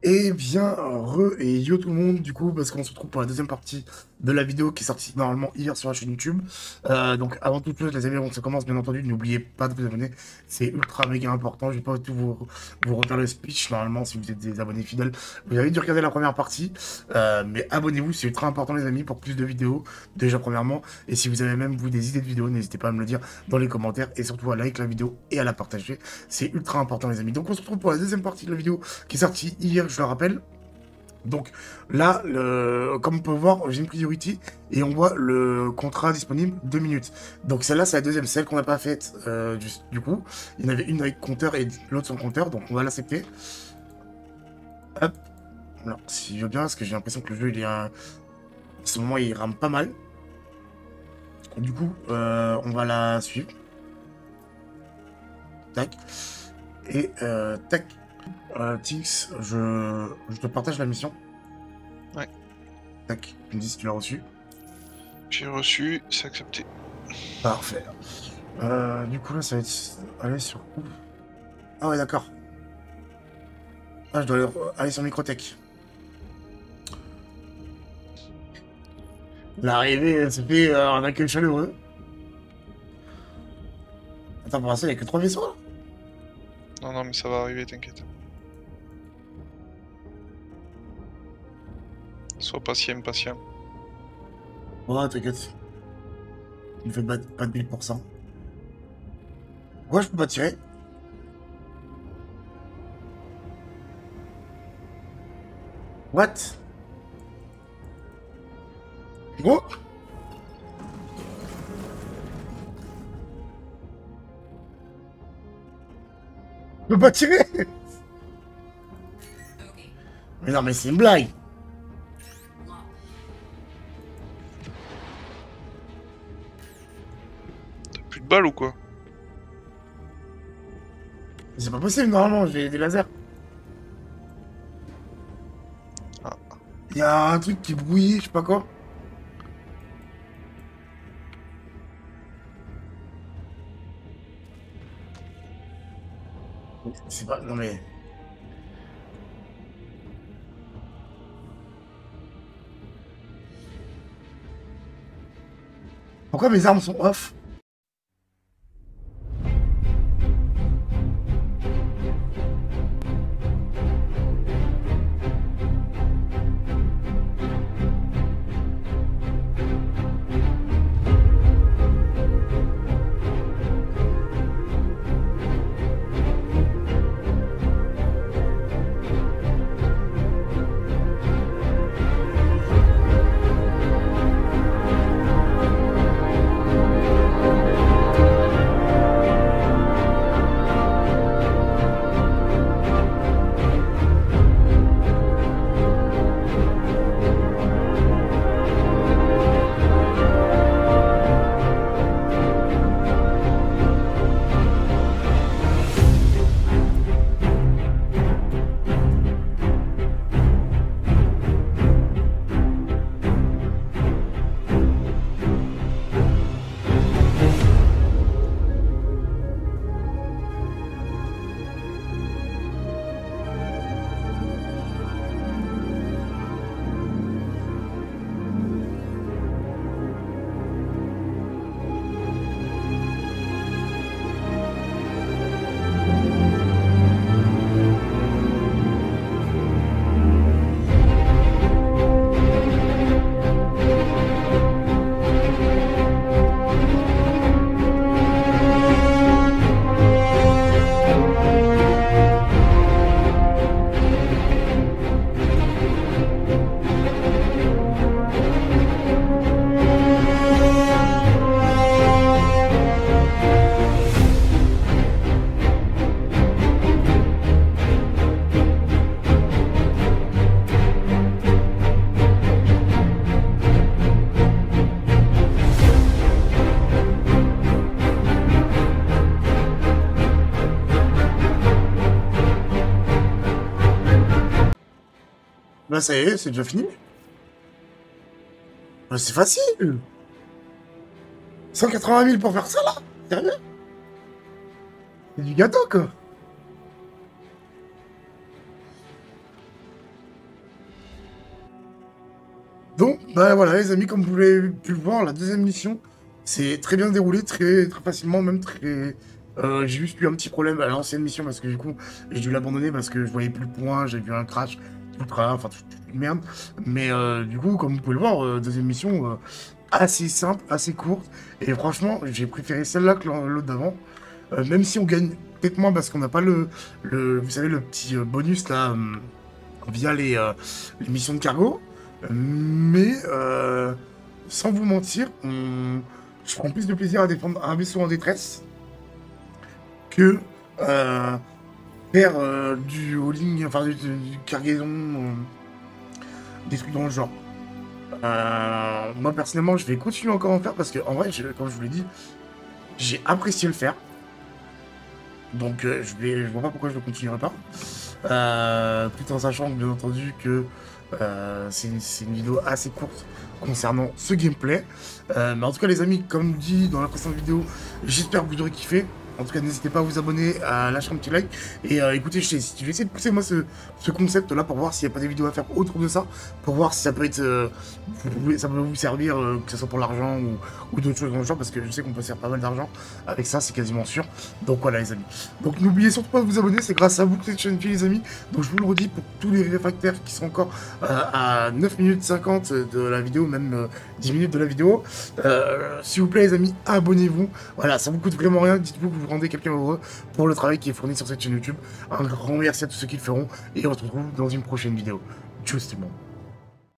Et bien, et yo tout le monde, du coup, parce qu'on se retrouve pour la deuxième partie de la vidéo qui est sortie normalement hier sur la chaîne YouTube. Donc, avant toute chose, les amis, on se commence, bien entendu, n'oubliez pas de vous abonner, c'est ultra méga important. Je vais pas tout vous refaire le speech, normalement, si vous êtes des abonnés fidèles. Vous avez dû regarder la première partie, mais abonnez-vous, c'est ultra important, les amis, pour plus de vidéos, déjà, premièrement. Et si vous avez même, vous, des idées de vidéos, n'hésitez pas à me le dire dans les commentaires, et surtout à like la vidéo et à la partager. C'est ultra important, les amis. Donc, on se retrouve pour la deuxième partie de la vidéo qui est sortie hier, je le rappelle. Donc là, comme on peut voir, j'ai une priority et on voit le contrat disponible 2 minutes. Donc celle-là, c'est la deuxième, celle qu'on n'a pas faite du coup. Il y en avait une avec compteur et l'autre sans compteur, donc on va l'accepter. Hop. Alors, si je veux bien, parce que j'ai l'impression que le jeu, il est à ce moment, il rame pas mal. Du coup, on va la suivre. Tac. Et tac. Tix, je te partage la mission. Ouais. Tac, tu me dis si tu l'as reçu. J'ai reçu, c'est accepté. Parfait. Du coup, là, ça va être... Aller sur... Ah ouais, d'accord. Ah, je dois aller sur Microtech. L'arrivée, elle se fait en accueil chaleureux. Attends, pour l'instant, il n'y a que 3 vaisseaux, là? Non, mais ça va arriver, t'inquiète. Sois patient. Ouais, t'inquiète. Il me fait pas de build pour ça. Pourquoi je peux pas tirer? What? Gros? Je peux pas tirer? Mais non, mais c'est une blague. T'as plus de balles ou quoi? C'est pas possible, normalement, j'ai des lasers. Ah. Il y a un truc qui brouille, je sais pas quoi. C'est pas... Non, mais... Pourquoi mes armes sont off? Bah ça y est, c'est déjà fini. Bah, c'est facile. 180 000 pour faire ça, là? Sérieux? C'est du gâteau, quoi. Donc, bah voilà, les amis, comme vous l'avez pu le voir, la deuxième mission, c'est très bien déroulé, très facilement, même très... j'ai juste eu un petit problème à l'ancienne mission parce que du coup, j'ai dû l'abandonner parce que je voyais plus le point, j'ai vu un crash, tout enfin, toute une merde. Mais du coup, comme vous pouvez le voir, deuxième mission assez simple, assez courte. Et franchement, j'ai préféré celle-là que l'autre d'avant. Même si on gagne peut-être moins parce qu'on n'a pas vous savez, le petit bonus là, via les missions de cargo. Mais sans vous mentir, je prends plus de plaisir à défendre un vaisseau en détresse que euh, faire du hauling, enfin du cargaison, des trucs dans le genre. Moi personnellement, je vais continuer encore à en faire parce que en vrai, comme je vous l'ai dit, j'ai apprécié le faire. Donc je vois pas pourquoi je ne continuerai pas. Tout en sachant bien entendu que c'est une vidéo assez courte concernant ce gameplay. Mais en tout cas les amis, comme dit dans la précédente vidéo, j'espère que vous aurez kiffé. En tout cas, n'hésitez pas à vous abonner, à lâcher un petit like. Et écoutez, je vais essayer de pousser moi ce concept-là pour voir s'il n'y a pas des vidéos à faire autour de ça. Pour voir si ça peut être, ça peut vous servir, que ce soit pour l'argent ou d'autres choses dans le genre. Parce que je sais qu'on peut se faire pas mal d'argent avec ça, c'est quasiment sûr. Donc voilà les amis. Donc n'oubliez surtout pas de vous abonner, c'est grâce à vous que cette chaîne fait les amis. Donc je vous le redis pour tous les réfractaires qui sont encore à 9 minutes 50 de la vidéo, même 10 minutes de la vidéo. S'il vous plaît les amis, abonnez-vous. Voilà, ça vous coûte vraiment rien, dites-vous que vous rendez quelqu'un heureux pour le travail qui est fourni sur cette chaîne YouTube. Un grand merci à tous ceux qui le feront et on se retrouve dans une prochaine vidéo. Tchuss tout le monde.